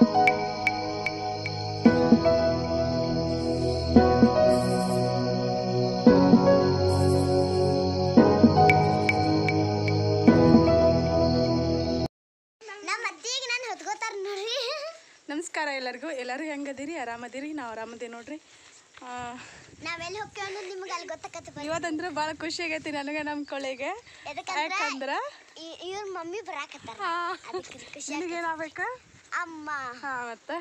ನಮಸ್ಕಾರ ಎಲ್ಲರಿಗೂ ಹೆಂಗದಿರಿ ಆರಾಮದಿರಿ ನಾವು ಆರಾಮದೇ ನೋಡ್ರಿ ನಾವೆಲ್ಲ ಹೋಗ್ತೇವೆ ಅನ್ನೋದು ನಿಮಗೆ ಅಲ್ಲಿ ಗೊತ್ತಾಗತ್ತೆ ಇವತ್ತಂದ್ರೆ ಭಾಳ ಖುಷಿ ಆಗೈತಿ ನನಗೆ ನಮ್ಮ ಕೊಳ್ಳೆಗೆ ಯಾಕಂದ್ರೆ ಇವ್ರ ಮಮ್ಮಿ ಬರಾಕತ್ತಾರ ನಿನಗೇನಾಗಬೇಕು ಅಮ್ಮ ಮತ್ತೆ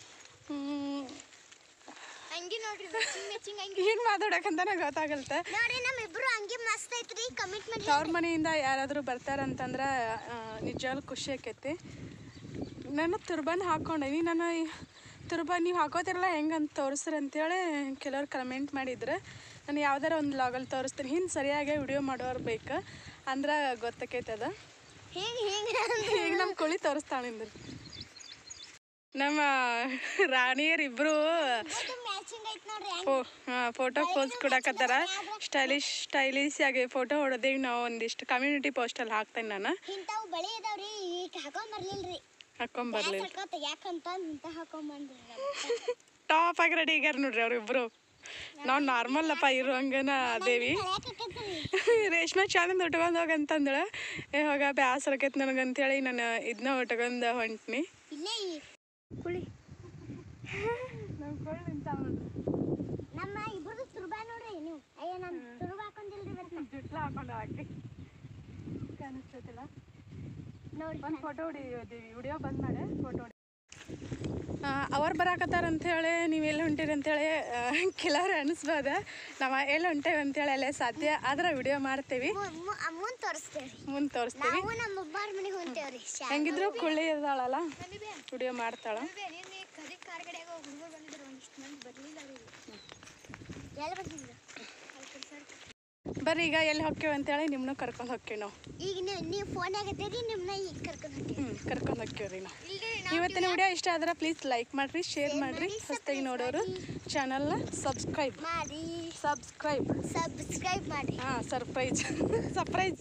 ಅಂಗಿ ನೋಡ್ರಿ ಏನು ಮಾತಾಡಕಂತ ನಂಗೆ ಗೊತ್ತಾಗಲ್ತೆ ನೋಡಿ ನಮ್ಮಿಬ್ರು ಅಂಗಿ ಮಸ್ತ್ ಐತ್ರಿ ಕಮಿಟ್ಮೆಂಟ್ ಅವ್ರ ಮನೆಯಿಂದ ಯಾರಾದರೂ ಬರ್ತಾರಂತಂದ್ರೆ ನಿಜವಾಗ್ಲೂ ಖುಷಿ ಆಕೈತಿ ನಾನು ತುರ್ಬನ್ ಹಾಕ್ಕೊಂಡೀನಿ ನಾನು ತುರ್ಬನ್ ನೀವು ಹಾಕೋತಿರಲ್ಲ ಹೆಂಗಂತ ತೋರಿಸ್ರಿ ಅಂತೇಳಿ ಕೆಲವ್ರು ಕಮೆಂಟ್ ಮಾಡಿದ್ರು ನಾನು ಯಾವ್ದಾರ ಒಂದು ಲಾಗಲ್ಲಿ ತೋರಿಸ್ತೀನಿ ಹಿಂದೆ ಸರಿಯಾಗಿ ವಿಡಿಯೋ ಮಾಡೋರು ಬೇಕು ಅಂದ್ರೆ ಗೊತ್ತಾಕೈತದ ಈಗ ನಮ್ಮ ಕುಳಿ ತೋರಿಸ್ತಾಳಿಂದ್ರಿ ನಮ್ಮ ರಾಣಿಯರಿಬ್ಬರು ಫೋಟೋ ಪೋಸ್ ಕೊಡಕತ್ತಾರ ಸ್ಟೈಲಿಶ್ ಆಗಿ ಫೋಟೋ ಹೊಡೆದೇವಿ ನಾವು ಒಂದಿಷ್ಟು ಕಮ್ಯುನಿಟಿ ಪೋಸ್ಟಲ್ಲಿ ಹಾಕ್ತೇನೆ ನಾನು ಹಾಕೊಂಬರ್ಲಿಲ್ಲ ಟಾಪ್ ಆಗಿ ರೆಡಿ ಆಗ್ಯಾರ ನೋಡ್ರಿ ಅವ್ರಿಬ್ರು ನಾವು ನಾರ್ಮಲ್ ಅಪ್ಪ ಇರೋಂಗನ ಅದೇವಿ ರೇಷ್ಮೆ ಚಾಲಿಂದ ಉಟ್ಕೊಂಡು ಹೋಗಂತಂದಳ ಹೋಗ ಬ್ಯಾಸರ ಆಕೈತಿ ನನಗಂತೇಳಿ ನಾನು ಇದನ್ನ ಉಟ್ಕೊಂಡು ಹೊಂಟ್ನಿ ಕುಳಿ ನಮ್ಮ ಇಬ್ರದು ತುರ್ಬಾ ನೋಡ್ರಿ ನೀವು ಅಯ್ಯ ನಾನು ತುರ್ಬಾ ಹಾಕೊಂಡಿಲ್ರಿ ಜುಟ್ಲ ಹಾಕೊಂಡು ಹಾಕಿ ಕಾಣಿಸ್ತೈತಿಲ್ಲ ನೋಡಿ ಒಂದು ಫೋಟೋ ಹೊಡಿಯೋದೀವಿ ವಿಡಿಯೋ ಬಂದ್ ಮಾಡಿ ಫೋಟೋ ಹೊಡಿ ಅವ್ರು ಬರಾಕತ್ತಾರ ಅಂಥೇಳಿ ನೀವು ಎಲ್ಲಿ ಹೊಂಟಿರಿ ಅಂಥೇಳಿ ಕೆಲವ್ರು ಅನಿಸ್ಬೋದ ನಾವು ಎಲ್ಲಿ ಹೊಂಟೇವಿ ಅಂತೇಳಿ ಅಲ್ಲೇ ಸಾಧ್ಯ ಆದ್ರೆ ವಿಡಿಯೋ ಮಾಡ್ತೀವಿ ಮುಂದೆ ತೋರಿಸ್ತೀವಿ ಹೆಂಗಿದ್ರು ಕುಳ್ಳಿ ಇದ್ದಾಳಲ್ಲ ವಿಡಿಯೋ ಮಾಡ್ತಾಳ ಬರ್ರಿ ಈಗ ಎಲ್ಲಿ ಹೋಗ್ತೇವೆ ಅಂತೇಳಿ ನಿಮ್ಮನ್ನ ಕರ್ಕೊಂಡು ಹೋಗ್ತೀವಿ ನಾವು ಈಗ ನೀವು ಫೋನ್ ಆಗತ್ತೀರಿ ನಿಮ್ಮನ್ನ ಈಗ ಕರ್ಕೊಂಡು ಹೋಗ್ತೀವ್ರಿ ನಾವು ಇವತ್ತಿನ ವಿಡಿಯೋ ಇಷ್ಟ ಆದ್ರೆ ಪ್ಲೀಸ್ ಲೈಕ್ ಮಾಡಿರಿ ಶೇರ್ ಮಾಡಿರಿ ಹೊಸದಾಗಿ ನೋಡೋರು ಚಾನಲ್ನ ಸಬ್ಸ್ಕ್ರೈಬ್ ಮಾಡಿ ಹಾಂ ಸರ್ಪ್ರೈಸ್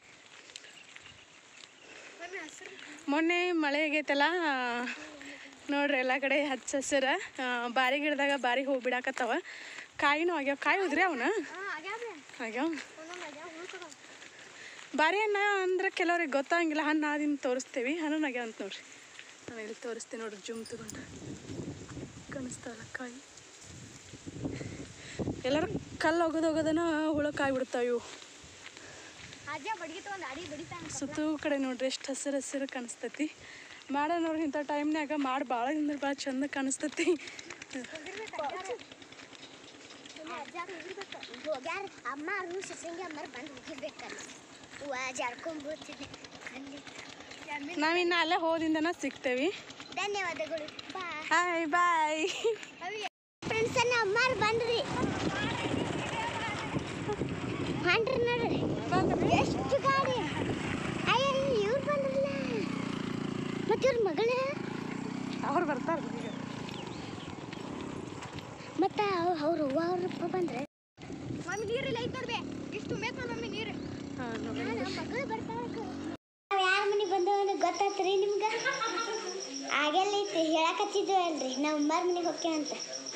ಮೊನ್ನೆ ಮಳೆ ಆಗೈತಲ್ಲ ನೋಡ್ರಿ ಎಲ್ಲ ಕಡೆ ಹಚ್ಚ ಹಸಿರ ಬಾರಿ ಗಿಡದಾಗ ಬಾರಿ ಹೋಗಿ ಬಿಡಾಕತ್ತಾವ ಕಾಯಿನೂ ಆಗ್ಯಾವ ಕಾಯಿ ಉದ್ರಿ ಅವನ ಆಗ್ಯಾವ ಬಾರಿ ಹಣ್ಣ ಅಂದ್ರೆ ಕೆಲವ್ರಿಗೆ ಗೊತ್ತಾಗಿಲ್ಲ ಹಣ್ಣು ಆದಿನ ತೋರಿಸ್ತೀವಿ ಹಣ್ಣು ಆಗ್ಯಾವ ಅಂತ ನೋಡ್ರಿ ನಾನು ಇಲ್ಲಿ ತೋರಿಸ್ತೀನಿ ನೋಡ್ರಿ ಜೂಮ್ ತಗೊಂಡು ಕಾಣಿಸ್ತಾವಲ್ಲ ಕಾಯಿ ಎಲ್ಲರೂ ಕಲ್ಲು ಹೋಗೋದನ್ನ ಹುಳಕಾಯಿ ಬಿಡ್ತಾವ ಇವು ಸುತ್ತೂ ಕಡೆ ನೋಡ್ರಿ ಎಷ್ಟು ಹಸಿರು ಕಾಣಿಸ್ತೈತಿ ಮಾಡ ನೋಡ್ರಿ ಇಂಥ ಟೈಮ್ನಾಗ ಮಾಡಿ ಭಾಳ ಅಂದ್ರೆ ಭಾಳ ಚಂದ ಕಾಣಿಸ್ತೈತಿ ನಾವಿನ್ನ ಅಲ್ಲೇ ಹೋದಿಂದನ ಸಿಗ್ತೇವಿ ಧನ್ಯವಾದಗಳು ಹಾಯ್ ಬಾಯ್ ಫ್ರೆಂಡ್ಸ್ ಅಮ್ಮಾರು ಬಂದ್ರಿ ಹಾಂಡ್ರಿ ನೋಡ್ರಿ ಎಷ್ಟು ಗಾಡಿ ಅಯ್ಯ ಇವ್ರು ಬಂದ್ರಲ್ಲ ಮತ್ತೆ ಇವ್ರ ಮಗಳ ಅವ್ರು ಬರ್ತಾರೆ ಮತ್ತೆ ಅವ್ರು ಅವ್ರಪ್ಪ ಬಂದ್ರೆ ಮಮ್ಮಿ ನೀರಿಲ್ಲ ಐತೆ ನೋಡ್ಬೇ ಇಷ್ಟು ಮೇಕ ಮಮ್ಮಿ ನೀರು ಮಗಳು ಬರ್ತಾವ ಯಾರ ಮನೆ ಬಂದವನು ಗೊತ್ತಾತ್ರಿ ನಿಮ್ಗೆ ಆಗೆಲ್ಲ ಐತಿ ಹೇಳಕತ್ತಿದ್ವಿ ಅಲ್ರಿ ನಾವು ಅಮ್ಮಾರ ಮನೆಗೆ ಹೋಗ್ತೇವೆ ಅಂತ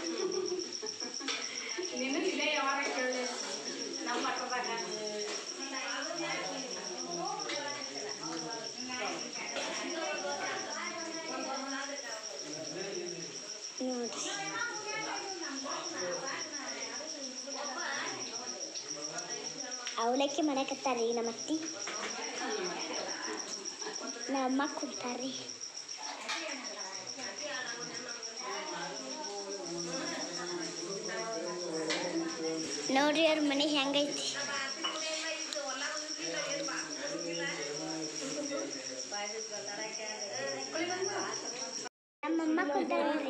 ನೋಡ್ರಿ ಅವಲಕ್ಕಿ ಮಾಡಕತ್ತಾರ್ರಿ ನಮ್ಮ ಅತ್ತಿ ನಮ್ಮ ಅಮ್ಮ ಕುಂತಾರ್ರಿ ನೋಡ್ರಿ ಅವ್ರ ಮನೆ ಹೆಂಗೈತಿ ನಮ್ಮಮ್ಮ ಕುಂತಾರ್ರಿ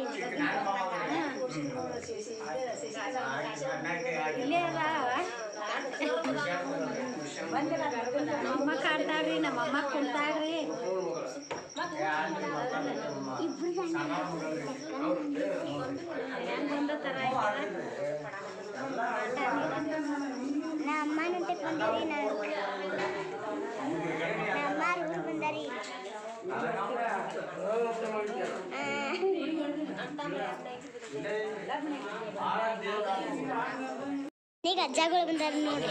ನಮ್ಮಮ್ಮ ಕಾಡ್ತಾಳ್ರಿ ನಮ್ಮಮ್ಮ ಕುಂತಾಳ್ರಿ ನಾ ಅಮ್ಮನಂತೆ ಬಂದರಿ ನಮ್ಮ ಅಮ್ಮ ಊರು ಬಂದರಿ ಈಗ ಅಜ್ಜಗಳು ಬಂದಾರ ನೋಡ್ರಿ.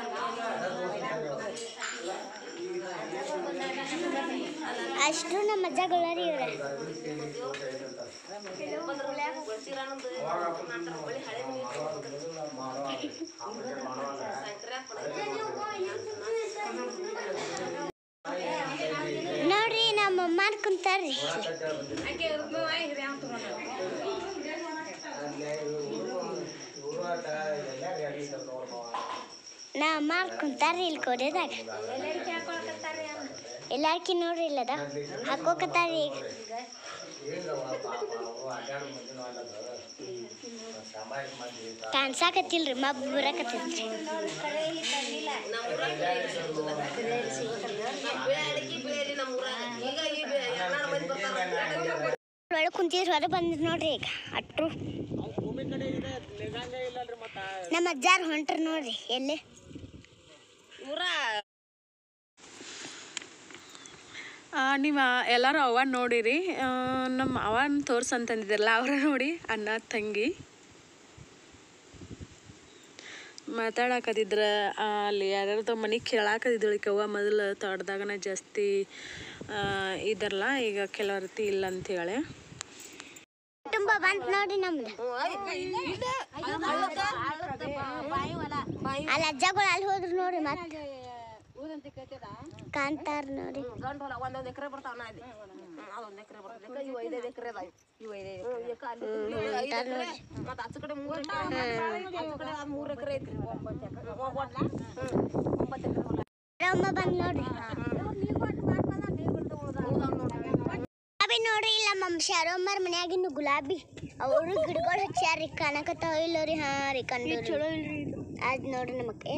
ಅಷ್ಟು ನಮ್ಮ ಅಜ್ಜಗಳ ರೀ ಇವ್ರ. ನೋಡ್ರಿ ನಮ್ಮ ಅಮ್ಮ ಕುಂತಾರ್ರಿ. ನಾ ಅಮ್ಮ ಕುಂತಾರ್ರಿ ಇಲ್ಲಿ ಕೊರೆದಾಗ. ಎಲ್ಲಾರ್ಕಿ ನೋಡ್ರಿ ಇಲ್ಲದ ಹಾಕೋಕತ್ತಾರ್ರಿ ಈಗ. ಕಾಣ್ಸಾಕತ್ತಿಲ್ರಿ, ಮಬ್ಬ ಬರಾಕತ್ತೈತ್ರಿ. ಒಳಗೆ ಕುಂತಿದ್ರು, ಹೊರ ಬಂದ್ರು ನೋಡ್ರಿ ಈಗ ಅಟ್ರು. ನಮ್ಮ ಅಜ್ಜಾರು ಹೊಂಟ್ರಿ ನೋಡ್ರಿ ಎಲ್ಲಿ. ನೀವು ಎಲ್ಲರೂ ಅವನ್ನ ನೋಡಿರಿ. ನಮ್ಮ ಅವನ್ನ ತೋರ್ಸಂತಂದಿದ್ರಲ್ಲ ಅವ್ರ ನೋಡಿ, ಅಣ್ಣ ತಂಗಿ ಮಾತಾಡಕತ್ತಿದ್ರ. ಅಲ್ಲಿ ಯಾರ್ಯಾರ್ದು ಮನೆ ಕೇಳಾಕತ್ತಿದ್ದಳು. ಅವ್ವ ಮೊದಲು ತೋಟದಾಗನ ಜಾಸ್ತಿ ಇದರಲ್ಲ, ಈಗ ಕೆಲವರ್ತಿ ಇಲ್ಲ ಅಂತೇಳಿ. ಕುಟುಂಬ ಬಂತು ನೋಡಿ ನಮ್ದು. ಅಲ್ಲಿ ಅಜ್ಜಗಳು ಅಲ್ಲಿ ಹೋದ್ರು ನೋಡಿ, ಮತ್ತೆ ಕಾಂತಾರ ನೋಡಿ. ಒಂದೊಂದು ಎಕರೆ ಬರ್ತಾವ. ಅದೊಂದು ಎಕರೆ ಬರ್ತದೆ. ಇವು 5 ಎಕರೆ ಅದಾವ. ಇವು 5 ಎಕರೆ ಮತ್ತೆ ಆಚೆ ಕಡೆ 3 ಎಕರೆ, ಆಚೆ ಕಡೆ 3 ಎಕರೆ ಐತ್ರಿ. 9 ಎಕರೆ. 9 ಎಕರೆ ಅಮ್ಮ ಬಂದು ನೋಡ್ರಿ. ಗುಲಾಬಿ ನೋಡ್ರಿ, ಇಲ್ಲ ನಮ್ಮ ಶಾರಮ್ಮರ ಮನ್ಯಾಗಿನ್ನು ಗುಲಾಬಿ ಅವರು ಗಿಡಗಳು ಹಚ್ಚಾರಿ. ಕಾಣಕತ್ತಾವ ಇಲ್ಲರಿ? ಹಾ ರೀ, ಕಂಡು ಚಲೋ ಇಲ್ರಿ. ಅದ್ ನೋಡ್ರಿ ನಮಗೆ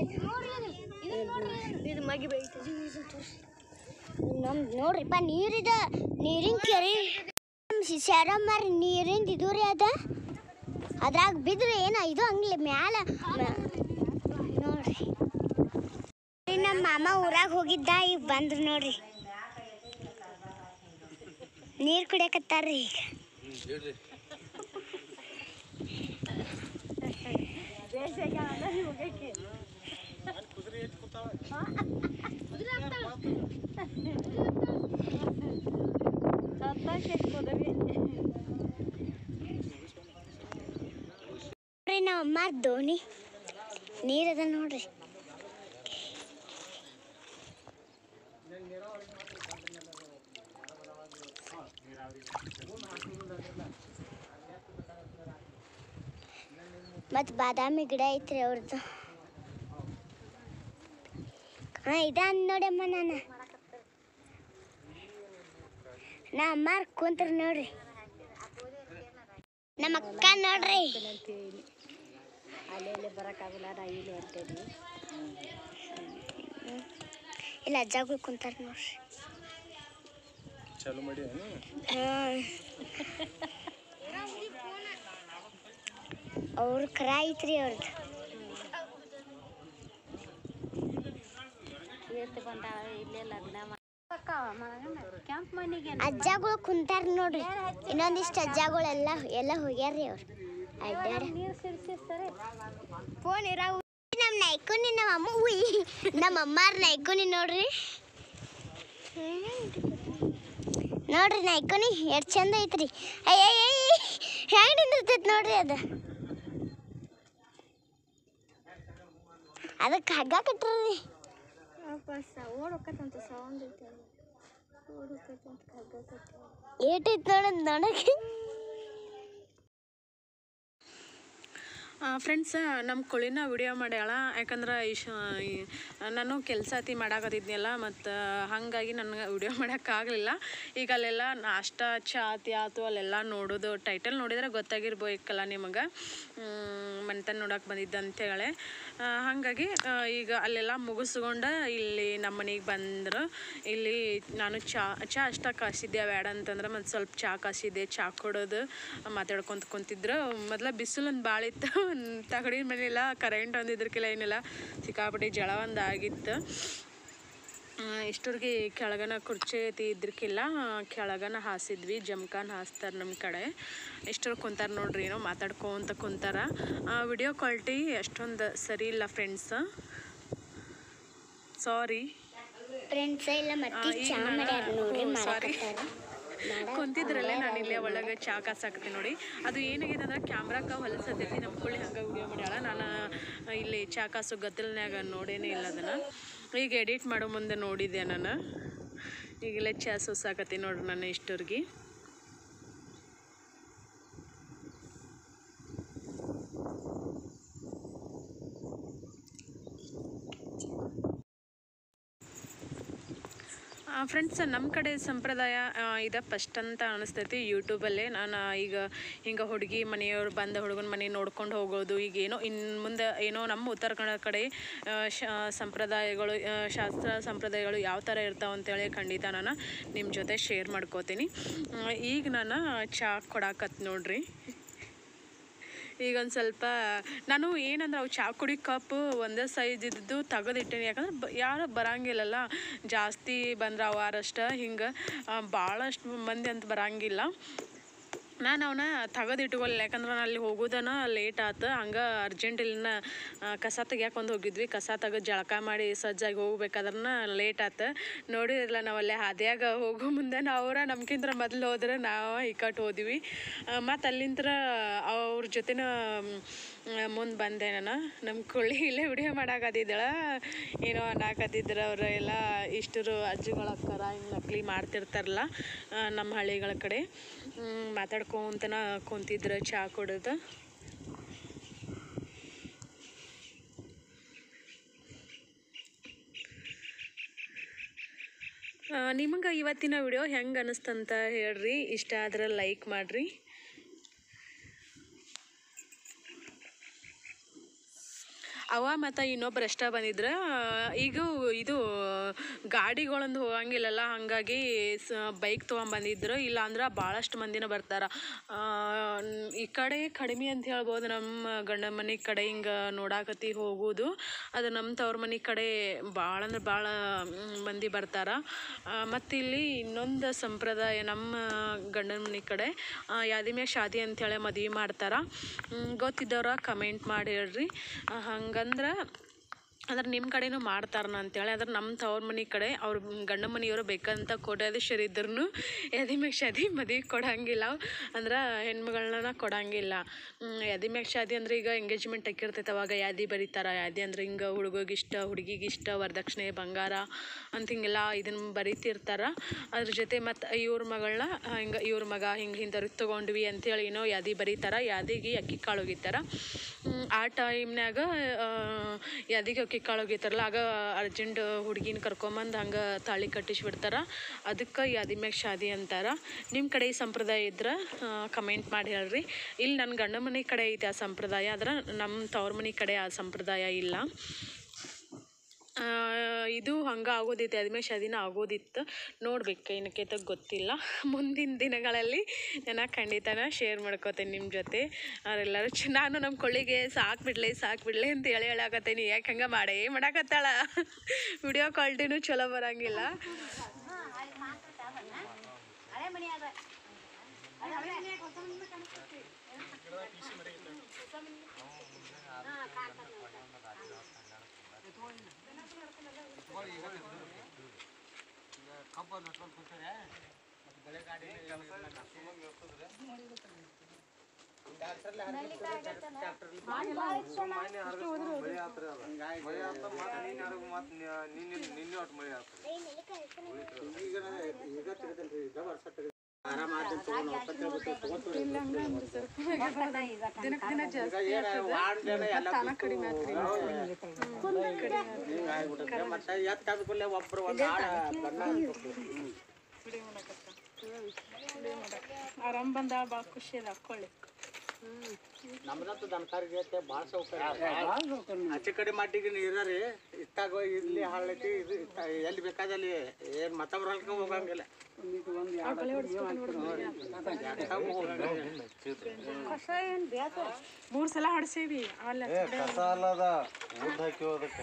ಇದು ಮಗಿ ಬೈತದೆ. ನಮ್ದು ನೋಡ್ರಿಪ್ಪ ನೀರಿದ, ನೀರಿನ ಕೆರೆ. ನಮ್ಮ ಶಾರಮ್ಮರ ನೀರಿಂದ ಇದು ರೀ, ಅದ್ರಾಗ ಬಿದ್ರೆ ಏನ ಇದು ಹಂಗ್ಲಿ ಮ್ಯಾಲ ನೋಡ್ರಿ. ನಮ್ಮ ಮಾಮ ಊರಾಗ ಹೋಗಿದ್ದ, ಈಗ ಬಂದ್ರು ನೋಡ್ರಿ. ನೀರು ಕುಡಿಯಕತ್ತಾರ್ರಿ ಈಗ. ನಮ್ಮ ಅಮ್ಮ ದೋಣಿ ನೀರದ ನೋಡ್ರಿ. ಮತ್ತು ಬಾದಾಮಿ ಗಿಡ ಐತ್ರಿ ಅವ್ರದ್ದು. ಇದ ನೋಡಮ್ಮ. ನಾ ಅಮ್ಮಾರ್ ಕುಂತ್ರಿ ನೋಡ್ರಿ. ನಮ್ಮ ಅಕ್ಕ ನೋಡ್ರಿ. ಇಲ್ಲ ಅಜ್ಜಗಳು ಕುಂತಾರ ನೋಡ್ರಿ. ಅವ್ರ ಕರ ಐತ್ರಿ ಅವ್ರದ್ದು. ಅಜ್ಜಗಳು ಕುಂತಾರ ನೋಡ್ರಿ. ಇನ್ನೊಂದಿಷ್ಟು ಅಜ್ಜಗಳೆಲ್ಲ ಹೋಗ್ಯಾರ್ರಿ ಅವ್ರು ಅಡ್ಡಾಡ. ಫೋನ್ ಇರಾವ ನಮ್ಮ ನೈಕುನಿ, ನಮ್ಮ ಅಮ್ಮ ನಮ್ಮ ಅಮ್ಮಾರ ನೈಕುನಿ ನೋಡ್ರಿ. ನೋಡ್ರಿ ನೈಕುನಿ ಎಷ್ಟು ಚಂದ ಐತ್ರಿ. ಅಯ್ಯ ಹೆಂಗೆ ನಿಂದಿರ್ತೈತಿ ನೋಡ್ರಿ. ಅದಕ್ಕೆ ಹಗ್ಗ ಕಟ್ರಿ. ಏಟೈತಿ ನೋಡೋದು ನೋಡಕ್ಕೆ. ಫ್ರೆಂಡ್ಸ್, ನಮ್ಮ ಕುಳಿನ ವಿಡಿಯೋ ಮಾಡ್ಯಾಳ. ಯಾಕಂದ್ರೆ ನಾನು ಕೆಲಸ ಮಾಡಾಕತ್ತಿದ್ನಲ್ಲ, ಮತ್ತು ಹಾಗಾಗಿ ನನಗೆ ವಿಡಿಯೋ ಮಾಡೋಕ್ಕಾಗಲಿಲ್ಲ. ಈಗ ಅಲ್ಲೆಲ್ಲ ನಾಷ್ಟ ಚಾ ಆತು ಅಲ್ಲೆಲ್ಲ ನೋಡೋದು. ಟೈಟಲ್ ನೋಡಿದ್ರೆ ಗೊತ್ತಾಗಿರ್ಬೇಕಲ್ಲ ನಿಮಗೆ, ಮನೆತನ ನೋಡೋಕೆ ಬಂದಿದ್ದೆ ಅಂತೇಳಿ. ಹಾಗಾಗಿ ಈಗ ಅಲ್ಲೆಲ್ಲ ಮುಗಿಸ್ಕೊಂಡು ಇಲ್ಲಿ ನಮ್ಮ ಮನೆಗೆ ಬಂದರು. ಇಲ್ಲಿ ನಾನು ಚಾ ಅಷ್ಟ ಕಾಸಿದ್ದೆ, ಬೇಡ ಅಂತಂದ್ರೆ ಮತ್ತು ಸ್ವಲ್ಪ ಚಾ ಕಾಸಿದ್ದೆ. ಚಾ ಕೊಡೋದು ಮಾತಾಡ್ಕೊಂತ ಕುಂತಿದ್ರು. ಮೊದಲ ಬಿಸಿಲೊಂದು ಭಾಳ ಇತ್ತು. ತಗಡಿ ಮನೆಯೆಲ್ಲ ಕರೆಂಟ್ ಒಂದಿದ್ರಕ್ಕೆಲ್ಲ ಏನಿಲ್ಲ, ಸಿಕ್ಕಾಪಟ್ಟೆ ಜಳ ಒಂದು ಆಗಿತ್ತು. ಇಷ್ಟರಿಗೆ ಕೆಳಗನ ಕುರ್ಚಿ ಐತಿ ಇದ್ರಕ್ಕಿಲ್ಲ ಕೆಳಗನ ಹಾಸಿದ್ವಿ ಜಮ್ಕಾನ್ ಹಾಸ್ತಾರೆ ನಮ್ಮ ಕಡೆ ಇಷ್ಟರು ಕುಂತಾರೆ ನೋಡ್ರಿ ಏನೋ ಮಾತಾಡ್ಕೊಂತ ಕುಂತಾರ ವಿಡಿಯೋ ಕ್ವಾಲಿಟಿ ಅಷ್ಟೊಂದು ಸರಿ ಇಲ್ಲ ಫ್ರೆಂಡ್ಸ್ ಸಾರಿ ಎಲ್ಲ ಮತ್ತೆ ಚಾ ಮಾಡ್ಯಾರ ನೋಡ್ರಿ ಮಾಡಕತ್ತಾರ ಕುಂತಿದ್ರಲ್ಲೇ ನಾನು ಇಲ್ಲೇ ಒಳಗೆ ಚಾ ಕಾಸಾಕ್ತೀನಿ ನೋಡಿ ಅದು ಏನಾಗಿದೆ ಅಂದ್ರೆ ಕ್ಯಾಮ್ರಾಕ್ಕೆ ಹೊಲಸತೈತಿ ನಮ್ಮ ಕೊಳ್ಳಿ ಹಂಗೆ ವಿಡಿಯೋ ಮಾಡ್ಯಾಳ ನಾನು ಇಲ್ಲಿ ಚಾ ಕಾಸು ಗದ್ದಲ್ನ್ಯಾಗ ನೋಡೇನೇ ಇಲ್ಲ ಅದನ್ನು ಈಗ ಎಡಿಟ್ ಮಾಡೋ ಮುಂದೆ ನೋಡಿದ್ದೆ ನಾನು ಈಗಲೇ ಚಾ ಸೋಸಾಕತ್ತೀನಿ ನೋಡ್ರಿ ನಾನು ಇಷ್ಟವ್ರಿಗೆ ಫ್ರೆಂಡ್ಸ್ ನಮ್ಮ ಕಡೆ ಸಂಪ್ರದಾಯ ಇದೆ ಫಸ್ಟ್ ಅಂತ ಅನಿಸ್ತೈತಿ ಯೂಟ್ಯೂಬಲ್ಲೇ ನಾನು ಈಗ ಹಿಂಗೆ ಹುಡುಗಿ ಮನೆಯವ್ರು ಬಂದ ಹುಡುಗನ ಮನೆ ನೋಡ್ಕೊಂಡು ಹೋಗೋದು ಈಗ ಏನೋ ಇನ್ನು ಮುಂದೆ ಏನೋ ನಮ್ಮ ಉತ್ತರ ಕನ್ನಡ ಕಡೆ ಸಂಪ್ರದಾಯಗಳು ಶಾಸ್ತ್ರ ಸಂಪ್ರದಾಯಗಳು ಯಾವ ಥರ ಇರ್ತಾವೆ ಅಂತೇಳಿ ಖಂಡಿತ ನಾನು ನಿಮ್ಮ ಜೊತೆ ಶೇರ್ ಮಾಡ್ಕೋತೀನಿ ಈಗ ನಾನು ಚಾ ಕೊಡಾಕತ್ ನೋಡ್ರಿ ಈಗ ಒಂದು ಸ್ವಲ್ಪ ನಾನು ಏನಂದ್ರೆ ಅವು ಚಾ ಕುಡಿ ಕಪ್ಪು ಒಂದೇ ಸೈಜ್ ಇದ್ದು ತೆಗೆದಿಟ್ಟೇನಿ ಯಾಕಂದ್ರೆ ಯಾರು ಬರಂಗಿಲ್ಲಲ್ಲ ಜಾಸ್ತಿ ಬಂದ್ರೆ ಅವಾರಷ್ಟು ಹಿಂಗೆ ಭಾಳಷ್ಟು ಮಂದಿ ಅಂತ ಬರಂಗಿಲ್ಲ ನಾನು ಅವನ್ನ ತೆಗೆದಿಟ್ಕೊಲ್ಲ ಯಾಕಂದ್ರೆ ನಾನು ಅಲ್ಲಿ ಹೋಗೋದನ ಲೇಟ್ ಆಯ್ತು ಹಂಗೆ ಅರ್ಜೆಂಟ್ ಇಲ್ಲಿನ ಕಸ ತೆಗಿಯಾಕೊಂಡು ಹೋಗಿದ್ವಿ ಕಸ ತೆಗೆದು ಜಳಕ ಮಾಡಿ ಸಜ್ಜಾಗಿ ಹೋಗ್ಬೇಕಾದ್ರನ ಲೇಟ್ ಆಯ್ತು ನೋಡಿರಲ್ಲ ನಾವಲ್ಲೇ ಹಾದಿಯಾಗ ಹೋಗೋ ಮುಂದೆ ಅವರ ನಮ್ಗಿಂತ ಮೊದಲು ಹೋದ್ರೆ ನಾವು ಇಕ್ಕಟ್ಟು ಹೋದ್ವಿ ಮತ್ತು ಅಲ್ಲಿಂದ ಅವ್ರ ಜೊತೆನ ಮುಂದೆ ಬಂದೆ ನಾನು ನಮ್ಮ ಕೊಳ್ಳಿ ಇಲ್ಲೇ ವಿಡಿಯೋ ಮಾಡಾಕತ್ತಿದ್ದಳ ಏನೋ ಅನ್ನಕತ್ತಿದ್ರು ಅವರು ಎಲ್ಲ ಇಷ್ಟರು ಅಜ್ಜಿಗಳ ಅಕ್ಕರ ಹಿಂಗೆ ನಕಲಿ ಮಾಡ್ತಿರ್ತಾರಲ್ಲ ನಮ್ಮ ಹಳ್ಳಿಗಳ ಕಡೆ ಮಾತಾಡ್ಕೊಂತನ ಕುಂತಿದ್ರು ಚಾ ಕುಡಿದು ನಿಮಗೆ ಇವತ್ತಿನ ವಿಡಿಯೋ ಹೆಂಗೆ ಅನ್ನಿಸ್ತಂತ ಹೇಳ್ರಿ ಇಷ್ಟ ಆದ್ರೆ ಲೈಕ್ ಮಾಡಿರಿ ಅವ ಮತ್ತು ಇನ್ನೊಬ್ರು ಅಷ್ಟ ಬಂದಿದ್ರು ಈಗ ಇದು ಗಾಡಿಗಳೊಂದು ಹೋಗಂಗಿಲ್ಲಲ್ಲ ಹಾಗಾಗಿ ಬೈಕ್ ತೊಗೊಂಬಂದಿದ್ರು ಇಲ್ಲಾಂದ್ರೆ ಭಾಳಷ್ಟು ಮಂದಿನ ಬರ್ತಾರೆ ಈ ಕಡೆ ಕಡಿಮೆ ಅಂತ ಹೇಳ್ಬೋದು ನಮ್ಮ ಗಂಡನ ಮನೆ ಕಡೆ ಹಿಂಗೆ ನೋಡಾಕತ್ತಿ ಹೋಗೋದು ಅದು ನಮ್ಮ ತವ್ರ ಮನೆ ಕಡೆ ಭಾಳ ಅಂದ್ರೆ ಭಾಳ ಮಂದಿ ಬರ್ತಾರೆ ಮತ್ತು ಇಲ್ಲಿ ಇನ್ನೊಂದು ಸಂಪ್ರದಾಯ ನಮ್ಮ ಗಂಡನ ಮನೆ ಕಡೆ ಯಾದಿ ಮ್ಯಾಗ ಶಾದಿ ಅಂಥೇಳಿ ಮದುವೆ ಮಾಡ್ತಾರೆ ಗೊತ್ತಿದ್ದವ್ರ ಕಮೆಂಟ್ ಮಾಡಿ ಹೇಳ್ರಿ ಹಂಗಂದ್ರೆ ಅಂದ್ರೆ ನಿಮ್ಮ ಕಡೆನೂ ಮಾಡ್ತಾರನ ಅಂತೇಳಿ ಆದ್ರೆ ನಮ್ಮ ತವ್ರ ಮನೆ ಕಡೆ ಅವ್ರ ಗಂಡ ಮನೆಯವರು ಬೇಕಂತ ಕೋಟ್ಯಾಧೀಶರು ಇದ್ರೂ ಯಾದಿ ಮ್ಯಾಗ ಶಾದಿ ಮದುವೆ ಕೊಡಂಗಿಲ್ಲ ಅಂದ್ರೆ ಹೆಣ್ಮಗಳನ್ನ ಕೊಡಂಗಿಲ್ಲ ಯಾದಿ ಮ್ಯಾಗ ಶಾದಿ ಅಂದ್ರೆ ಈಗ ಎಂಗೇಜ್ಮೆಂಟ್ ಹಾಕಿರ್ತೈತೆ ಅವಾಗ ಯಾದಿ ಬರೀತಾರೆ ಯಾದಿ ಅಂದ್ರೆ ಹಿಂಗೆ ಹುಡುಗಿಗಿಷ್ಟ ಹುಡುಗಿಗಿಷ್ಟ ವರದಕ್ಷಿಣೆ ಬಂಗಾರ ಅಂತ ಹಿಂಗೆಲ್ಲ ಇದನ್ನು ಬರೀತಿರ್ತಾರೆ ಅದ್ರ ಜೊತೆ ಮತ್ತು ಇವ್ರ ಮಗಳನ್ನ ಹಿಂಗೆ ಇವ್ರ ಮಗ ಹಿಂಗೆ ಇಂಥವ್ರಿಗೆ ತೊಗೊಂಡ್ವಿ ಅಂಥೇಳಿ ಏನೋ ಯಾದಿ ಬರೀತಾರೆ ಯಾದಿಗೆ ಅಕ್ಕಿ ಕಾಳು ಒಗಿತಾರೆ ಆ ಟೈಮ್ನಾಗ ಯಾದಿಗೆ ಅಕ್ಕಿ ಕಾಳು ಒಗಿತಾರಲ್ಲ ಆಗ ಅರ್ಜೆಂಟ್ ಹುಡುಗಿನ ಕರ್ಕೊಂಬಂದು ಹಂಗೆ ತಾಳಿ ಕಟ್ಟಿಸ್ಬಿಡ್ತಾರೆ ಅದಕ್ಕೆ ಯಾದಿ ಮ್ಯಾಗ ಶಾದಿ ಅಂತಾರೆ ನಿಮ್ಮ ಕಡೆ ಈ ಸಂಪ್ರದಾಯ ಇದ್ರೆ ಕಮೆಂಟ್ ಮಾಡಿ ಹೇಳ್ರಿ ಇಲ್ಲಿ ನನ್ನ ಗಂಡ ಮನೆ ಕಡೆ ಐತೆ ಆ ಸಂಪ್ರದಾಯ ಆದ್ರೆ ನಮ್ಮ ತವ್ರ ಮನೆ ಕಡೆ ಆ ಸಂಪ್ರದಾಯ ಇಲ್ಲ ಇದು ಹಂಗೆ ಆಗೋದಿತ್ತು ಅದ್ಮೇಲೆ ಶಾದಿನ ಆಗೋದಿತ್ತು ನೋಡ್ಬೇಕು ಏನಕ್ಕೆ ಗೊತ್ತಿಲ್ಲ ಮುಂದಿನ ದಿನಗಳಲ್ಲಿ ನಾನು ಖಂಡಿತನ ಶೇರ್ ಮಾಡ್ಕೋತೇನೆ ನಿಮ್ಮ ಜೊತೆ ಅವರೆಲ್ಲರೂ ನಾನು ನಮ್ಮ ಕೊಳ್ಳಿಗೆ ಸಾಕ್ಬಿಡ್ಲೆ ಅಂತ ಹೇಳಾಕತ್ತೇನಿ ಯಾಕೆ ಹಂಗೆ ಮಾಡಾಕತ್ತಾಳ ವಿಡಿಯೋ ಕ್ವಾಲಿಟಿನೂ ಚಲೋ ಬರೋಂಗಿಲ್ಲ ದಿನ ಜಾಸ್ತಿ ಕಡಿಮೆ ಆರಾಮ್ ಬಂದ ಭಾಳ ಖುಷಿ ಅದ ಹಾಕೊಳ್ಳಿ ನಮ್ದಂತೂ ದನಕಾರಿಗೆ ಭಾಳ ಸೌಕರ್ಯ. ಆಚೆ ಕಡೆ ಮಟ್ಟಿಗೆ ನೀರ್ರಿ ಇತ್ತಾಗ ಇಲ್ಲಿ ಹಾಳೈತಿ ಇದು ಎಲ್ಲಿ ಬೇಕಾದಲ್ಲಿ ಏನು ಮತ್ತೊಬ್ರು ಹೊಲ್ಕೊಂಡ್ ಹೋಗಂಗಿಲ್ಲ. ಮೂರು ಸಲ ಹೊಡ್ಸೀವಿ ಅಲ್ಲ ಕಸ ಅಲ್ಲದ ಊಟ ಹಾಕಿ ಹೋದಕ್ಕೆ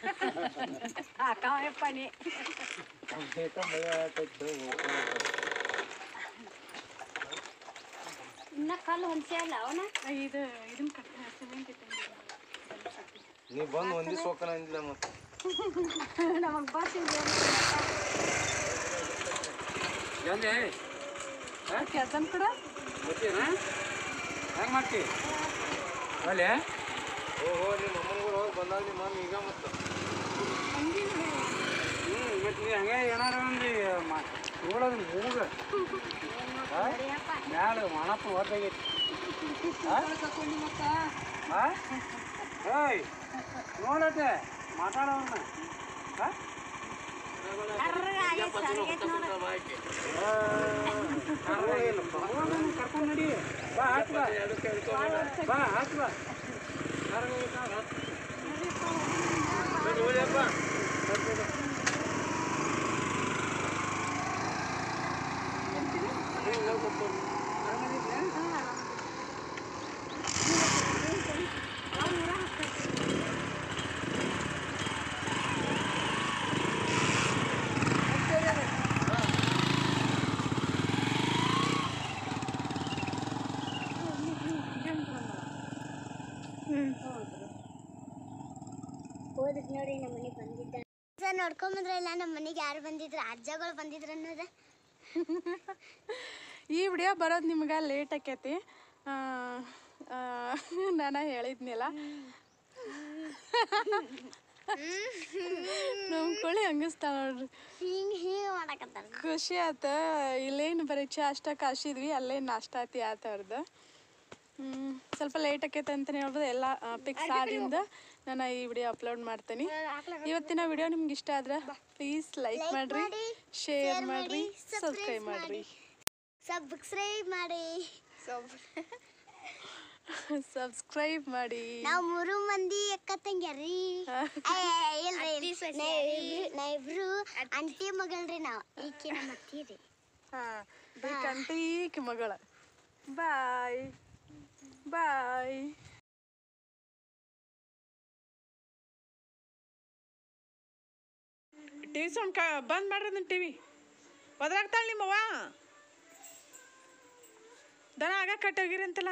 ಇನ್ನ ಕಲ್ಲು ಹೊಂದ್ಸೇ ಅಲ್ಲ ಅವನ ಇದು ಇದನ್ನ ಕಟ್ಟ ಸಿಮೆಂಟ್ ಇಟ್ಟಂಗೆ ನೀ ಬಂದು ಒಂದಿ ಸೋಕನ ಅಂದಿಲ್ಲ ಮತ್ತೆ ನಮಗ್ ಬಸ್ ಅದನ್ನ ಕೂಡ ಹೆಂಗೆ ಮಾಡ್ತಿ ಅಲ್ಲೇ ಓಹೋ ನಿಮ್ಮ ಅಮ್ಮನಗಳು ಹೋಗಿ ಬಂದಾಗ ನಿಮ್ಮ ಮಮ್ಮಿ ಈಗ ಮತ್ತೆ ಮತ್ತು ನೀ ಹಂಗೆ ಏನಾರ ಒಂದು ನೋಡೋದು ಮೂಗ ಮ್ಯಾಲ ಮಣಪ್ಪ ಹೊರದಾಗೈತಿ. ಏಯ್ ನೋಡತ್ತೆ ಮಾತಾಡೋಣ ಕರ್ಕೊಂಡು ನಡಿ ಬಾ ಹಾಕ್ ಬಾ ಬಾ ಹಾಕ್ ಬಾ ಹೋದ್ರಿ ನೋಡ್ರಿ ನಮ್ಮ ಮನೆಗೆ ಬಂದಿದ್ದ ಸರ್ ನೋಡ್ಕೊಂಬಂದ್ರಲ್ಲ ನಮ್ಮ ಮನೆಗೆ ಯಾರು ಬಂದಿದ್ರು ಅಜ್ಜಗಳು ಬಂದಿದ್ರು ಅನ್ನೋದ ಈ ವಿಡಿಯೋ ಬರೋದು ನಿಮ್ಗೆ ಲೇಟ್ ಆಕೈತಿ. ನಾನು ಹೇಳಿದ್ನಲ್ಲ ನಮ್ಮ ಕೋಳಿ ಹಂಗಿಸ್ತಾವ ನೋಡ್ರಿ. ಹಿಂಗೆ ಮಾಡಕತ್ತಾರ. ಖುಷಿ ಆತ. ಇಲ್ಲೇನು ಪರೀಕ್ಷೆ ಅಷ್ಟ ಕಾಶಿದ್ವಿ, ಅಲ್ಲೇ ನಾಷ್ಟ ಆತಿ ಆತ ಅವ್ರದ್ದು. ಸ್ವಲ್ಪ ಲೇಟ್ ಆಕೈತೆ ಅಂತಲೇ ಹೇಳ್ಬೋದು. ಎಲ್ಲ ಪಿಕ್ಸ್ ಆದಿಂದ ನಾನು ಈ ವಿಡಿಯೋ ಅಪ್ಲೋಡ್ ಮಾಡ್ತೀನಿ. ಇವತ್ತಿನ ವಿಡಿಯೋ ನಿಮ್ಗೆ ಇಷ್ಟ ಆದ್ರೆ ಪ್ಲೀಸ್ ಲೈಕ್ ಮಾಡಿರಿ, ಶೇರ್ ಮಾಡಿರಿ, ಸಬ್ಸ್ಕ್ರೈಬ್ ಮಾಡಿರಿ. ಸಬ್ಸ್ಕ್ರೈಬ್ ಮಾಡಿ. ನಾವು 3 ಮಂದಿ ಅಕ್ಕ ತಂಗ್ಯಾರಿ. ನಾ ಇಬ್ರು ಅಂಟಿ ಮಗಳ್ರಿ. ನಾವು ಈಕೆ ನಮ್ಮ ಅತ್ತೀರಿ. ಬೇಕಂತ ಈಕೆ ಮಗಳ. ಬಾಯ್ ಬಾಯ್. ಟಿವಿ ಸೌಂಡ್ ಬಂದ್ ಮಾಡ್ರಿ ಅದನ್ನ. ಟಿವಿ ಒದ್ರಾಗ್ತಾಳ ನಿಮ್ಮವ್ವ. ದನ ಆಗ ಕಟ್ಟೋಗಿರಿ ಅಂತಲ್ಲ.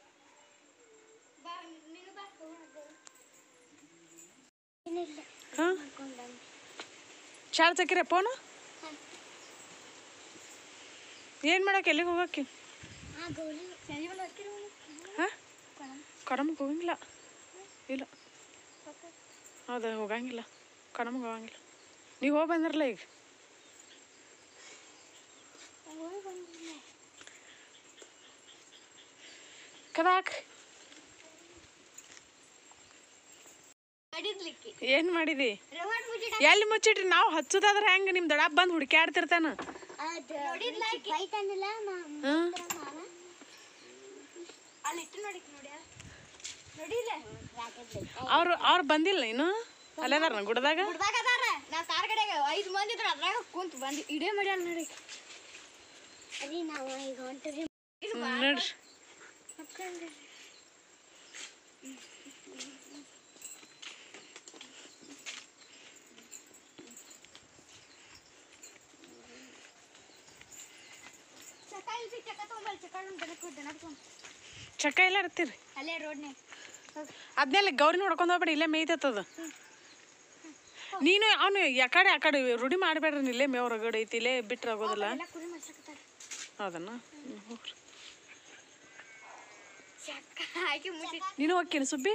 ಹಾಂ ಚಾರ್ಜ್ ಹಾಕಿರ ಫೋನು? ಏನು ಮಾಡಕ್ಕೆ? ಎಲ್ಲಿಗೆ ಹೋಗಕ್ಕೆ? ಹಾಂ ಕಡಮ್ಗೆ ಹೋಗಂಗಿಲ್ಲ. ಇಲ್ಲ ಹೌದಾ, ಹೋಗಂಗಿಲ್ಲ. ಕಡಮ್ಗೆ ಹೋಗಂಗಿಲ್ಲ. ನೀವು ಹೋಗಿ ಬಂದ್ರಲ್ಲ ಈಗ. ಕದಾಕ್ ಏನು ಮಾಡಿದಿ? ಎಲ್ಲಿ ಮುಚ್ಚಿಟ್ರಿ? ನಾವು ಹಚ್ಚೋದಾದ್ರೆ ಹೆಂಗೆ? ನಿಮ್ಮ ದಡ ಬಂದು ಹುಡುಕ್ಯಾಡ್ತಿರ್ತಾನ. ಅವ್ರು ಬಂದಿಲ್ಲ ಇನ್ನು? ಅಲ್ಲೇದಾರ ಗುಡ್ದಾಗ? ನಾ ಕಾರ್ ಕಡೆಗೆ 5 ಮಂದಿ ಇದ್ರ ಅದ್ರಾಗ ಕುಂತ ಬಂದು ಇಡೇ ಮಾಡ್ಯಾರ ನೋಡಿ. ಅರಿ ನಾವು ಈಗ ಹೊಂಟ್ರಿ ನೋಡ್ರಿ. ಚಕ್ಕ ಎಲ್ಲ ಇರ್ತೀರಿ ಅಲ್ಲೇ ರೋಡ್ನೇ. ಅದನ್ನೆಲ್ಲ ಗೌರಿ ನೋಡ್ಕೊಂಡು ಹೋಗ್ಬೇಡಿ, ಇಲ್ಲೇ ಮೇಯ್ತದ. ನೀನು ಅವನು ಯಾಕಡೆ ಆ ಕಡೆ ರೂಢಿ ಮಾಡಬೇಡ್ರಿ. ಇಲ್ಲೇ ಮೇವ್ ರಗಡ್ ಐತಿ, ಇಲ್ಲೇ ಬಿಟ್ರೆ ಆಗೋದಿಲ್ಲ. ಹೌದನ್ನ ಹೋಗ್ರಿ. ನೀನು ಹೋಗ್ತೀನಿ ಸುಬ್ಬಿ.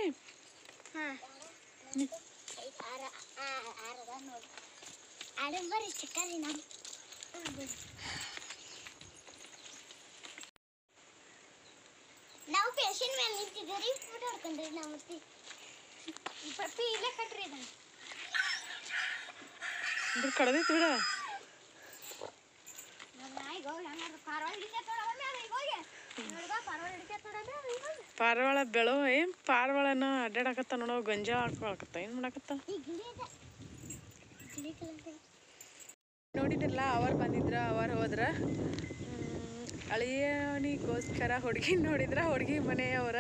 ಆಡಂಬರಿ ಚಿಕ್ಕರಿ ನಾವು ಪೇಷಂಟ್ ಮೇಲೆ ನಿಂತಿದ್ದೀರಿ. ಫೋಟೋ ಹೊಡ್ಕೊಂಡ್ರಿ ನಾವು ಪಪ್ಪಿ ಇಲ್ಲೇ ಕಟ್ರಿ. ಕಡ್ದೈತಿ ಬಿಡ. ನಾಯಿಗೆ ಹೆಂಗಾರ ಪಾರಿವಾಳ ಬೆಳೋ ಏನು ಪಾರಿವಾಳನ ಅಡ್ಡಾಡಕತ್ತ ನೋಡೋ ಗಂಜಾ ಹಾಕೊಳಕತ್ತ ಏನು ಮಾಡಕತ್ತ ನೋಡಿದ್ರಲ್ಲ ಅವ್ರು ಬಂದಿದ್ರ ಅವ್ರು ಹೋದ್ರ ಅಳಿಯನಿಗೋಸ್ಕರ ಹುಡುಗಿ ನೋಡಿದ್ರ ಹುಡುಗಿ ಮನೆಯವರ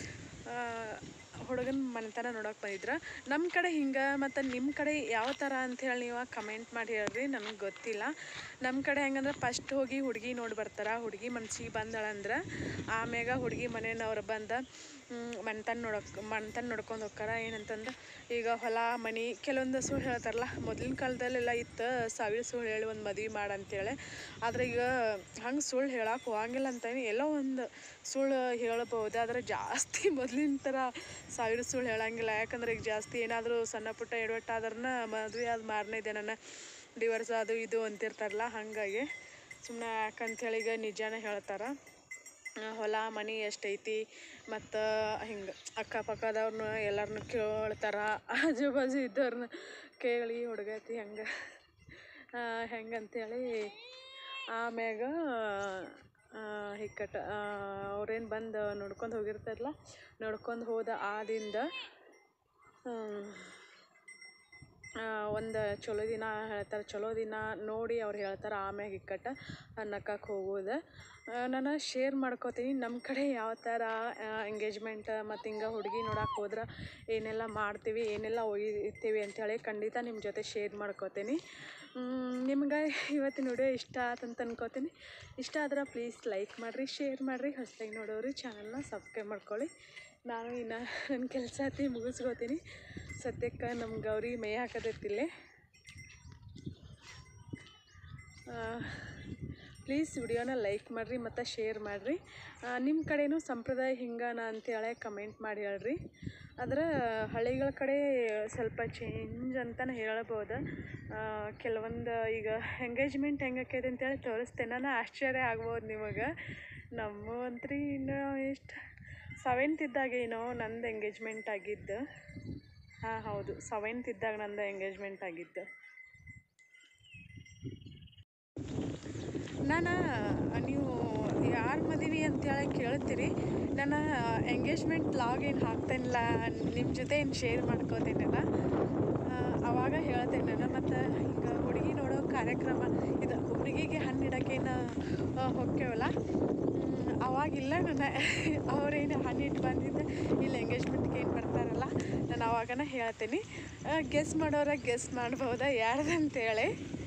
ಹುಡುಗನ ಮನೆತನ ನೋಡೋಕೆ ಬಂದಿದ್ರ. ನಮ್ಮ ಕಡೆ ಹಿಂಗೆ ಮತ್ತು ನಿಮ್ಮ ಕಡೆ ಯಾವ ಥರ ಅಂಥೇಳಿ ನೀವು ಕಮೆಂಟ್ ಮಾಡಿ ಹೇಳ್ರಿ, ನನಗೆ ಗೊತ್ತಿಲ್ಲ. ನಮ್ಮ ಕಡೆ ಹೆಂಗಂದ್ರೆ ಫಸ್ಟ್ ಹೋಗಿ ಹುಡುಗಿ ನೋಡಿ ಬರ್ತಾರೆ. ಹುಡುಗಿ ಮನ್ಸಿಗೆ ಬಂದಳಂದ್ರೆ ಆಮ್ಯಾಗ ಹುಡುಗಿ ಮನೆಯವ್ರು ಬಂದು ಮನೆತನ ನೋಡ್ಕೊಂಡು ಹೋಗ್ತಾರ. ಏನಂತಂದ್ರೆ ಈಗ ಹೊಲ ಮನೆ ಕೆಲವೊಂದು ಸುಳ್ಳು ಹೇಳ್ತಾರಲ್ಲ, ಮೊದಲಿನ ಕಾಲದಲ್ಲೆಲ್ಲ ಇತ್ತು ಸಾವಿರ ಸುಳ್ಳು ಹೇಳಿ ಒಂದು ಮದುವೆ ಮಾಡಂತೇಳಿ. ಆದರೆ ಈಗ ಹಂಗೆ ಸುಳ್ಳು ಹೇಳಕ್ಕೆ ಹೋಗಂಗಿಲ್ಲ ಅಂತಾನೆ, ಎಲ್ಲೋ ಒಂದು ಸುಳ್ಳು ಹೇಳ್ಬೋದು. ಆದರೆ ಜಾಸ್ತಿ ಮೊದಲಿನ ಥರ ಸಾವಿರ ಸುಳ್ಳು ಹೇಳಂಗಿಲ್ಲ. ಯಾಕಂದ್ರೆ ಈಗ ಜಾಸ್ತಿ ಏನಾದರೂ ಸಣ್ಣ ಪುಟ್ಟ ಎಡವಟ್ಟಾದ್ರನ್ನ ಮದುವೆ ಆದ ಮಾರನೇ ದಿನನ ಡಿವರ್ಸ್ ಅದು ಇದು ಅಂತಿರ್ತಾರಲ್ಲ, ಹಾಗಾಗಿ ಸುಮ್ಮನೆ ಯಾಕಂತೇಳಿ ಈಗ ನಿಜಾನೇ ಹೇಳ್ತಾರೆ. ಹೊಲ ಮನೆ ಎಷ್ಟೈತಿ ಮತ್ತು ಹಿಂಗೆ ಅಕ್ಕಪಕ್ಕದವ್ರನ್ನ ಎಲ್ಲರನ್ನೂ ಕೇಳ್ತಾರೆ, ಆಜು ಬಾಜು ಇದ್ದವ್ರನ್ನ ಕೇಳಿ ಹುಡುಗತಿ ಹೆಂಗಂತೇಳಿ ಆಮ್ಯಾಗ ಹಿಕ್ಕಟ್ಟು ಅವ್ರೇನು ಬಂದು ನೋಡ್ಕೊಂಡು ಹೋಗಿರ್ತಾರಲ್ಲ, ನೋಡ್ಕೊಂಡು ಹೋದ ಆದಿಂದ ಒಂದು ಚಲೋ ದಿನ ಹೇಳ್ತಾರೆ. ಚಲೋ ದಿನ ನೋಡಿ ಅವ್ರು ಹೇಳ್ತಾರೆ, ಆಮ್ಯಾಗ ಇಕ್ಕಟ್ಟು ಅನ್ನಕ್ಕಕ್ಕೆ ಹೋಗೋದು. ನಾನು ಶೇರ್ ಮಾಡ್ಕೋತೀನಿ ನಮ್ಮ ಕಡೆ ಯಾವ ಥರ ಎಂಗೇಜ್ಮೆಂಟ್ ಮತ್ತು ಹಿಂಗೆ ಹುಡುಗಿ ನೋಡಕ್ಕೆ ಹೋದ್ರೆ ಏನೆಲ್ಲ ಮಾಡ್ತೀವಿ, ಏನೆಲ್ಲ ಒಯ್ತೀವಿ ಅಂಥೇಳಿ ಖಂಡಿತ ನಿಮ್ಮ ಜೊತೆ ಶೇರ್ ಮಾಡ್ಕೋತೀನಿ. ನಿಮ್ಗೆ ಇವತ್ತಿನ ವಿಡಿಯೋ ಇಷ್ಟ ಆತಂತ ಅನ್ಕೋತೀನಿ. ಇಷ್ಟ ಆದ್ರೆ ಪ್ಲೀಸ್ ಲೈಕ್ ಮಾಡಿರಿ, ಶೇರ್ ಮಾಡಿರಿ. ಹೊಸದಾಗಿ ನೋಡೋರು ಚಾನಲ್ನ ಸಬ್ಸ್ಕ್ರೈಬ್ ಮಾಡ್ಕೊಳ್ಳಿ. ನಾನು ಇನ್ನು ನನ್ನ ಕೆಲಸ ಮುಗಿಸ್ಕೋತೀನಿ. ಸದ್ಯಕ್ಕೆ ನಮ್ಮ ಗೌರಿ ಮೈ ಹಾಕೋದೈತಿಲ್ಲೇ. ಪ್ಲೀಸ್ ವಿಡಿಯೋನ ಲೈಕ್ ಮಾಡಿರಿ ಮತ್ತು ಶೇರ್ ಮಾಡಿರಿ. ನಿಮ್ಮ ಕಡೆಯೂ ಸಂಪ್ರದಾಯ ಹಿಂಗಾನ ಅಂತೇಳಿ ಕಮೆಂಟ್ ಮಾಡಿ ಹೇಳ್ರಿ. ಆದರೆ ಹಳ್ಳಿಗಳ ಕಡೆ ಸ್ವಲ್ಪ ಚೇಂಜ್ ಅಂತಲೇ ಹೇಳ್ಬೋದು. ಕೆಲವೊಂದು ಈಗ ಎಂಗೇಜ್ಮೆಂಟ್ ಹೆಂಗಾಕೈತೆ ಅಂತೇಳಿ ತೋರಿಸ್ತೇನೆ. ನಾನು ಆಶ್ಚರ್ಯ ಆಗ್ಬೋದು ನಿಮಗೆ. ನಮ್ಮಂತ್ರಿ ಇನ್ನು ಎಷ್ಟು 7th ಇದ್ದಾಗೇನೋ ನಂದು ಎಂಗೇಜ್ಮೆಂಟ್ ಆಗಿದ್ದು. ಹಾಂ ಹೌದು, 7th ಇದ್ದಾಗ ನಂದು ಎಂಗೇಜ್ಮೆಂಟ್ ಆಗಿದ್ದು. ನಾನು ನೀವು ಯಾರು ಮದುವೆ ಅಂತೇಳಿ ಕೇಳ್ತೀರಿ. ನಾನು ಎಂಗೇಜ್ಮೆಂಟ್ ಲಾಗ್ ಏನು ಹಾಕ್ತೇನಿಲ್ಲ, ನಿಮ್ಮ ಜೊತೆ ಏನು ಶೇರ್ ಮಾಡ್ಕೋತೇನಲ್ಲ, ಆವಾಗ ಹೇಳ್ತೇನೆ ನಾನು. ಮತ್ತು ಈಗ ಹುಡುಗಿ ನೋಡೋ ಕಾರ್ಯಕ್ರಮ ಇದು ಹುಡುಗಿಗೆ ಹಣ್ಣು ಇಡೋಕ್ಕೇನು ಹೋಗ್ತೇವಲ್ಲ, ಅವಾಗಿಲ್ಲ ನಾನು ಅವ್ರೇನು ಹಣ್ಣಿಟ್ಟು ಬಂದಿದ್ದು ಇಲ್ಲಿ ಎಂಗೇಜ್ಮೆಂಟ್ಗೆ ಏನು ಬರ್ತಾರಲ್ಲ, ನಾನು ಅವಾಗನ ಹೇಳ್ತೀನಿ. ಗೆಸ್ ಮಾಡೋರ ಗೆಸ್ ಮಾಡ್ಬೋದಾ ಯಾರ್ದಂತೇಳಿ.